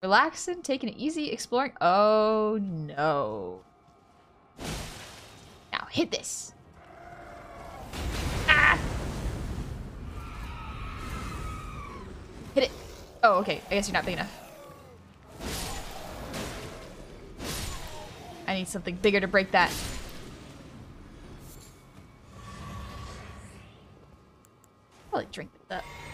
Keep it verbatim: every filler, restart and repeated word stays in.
Relaxing, taking it easy, exploring. Oh no. Now hit this. Ah! Hit it. Oh, okay. I guess you're not big enough. I need something bigger to break that. Probably drink that.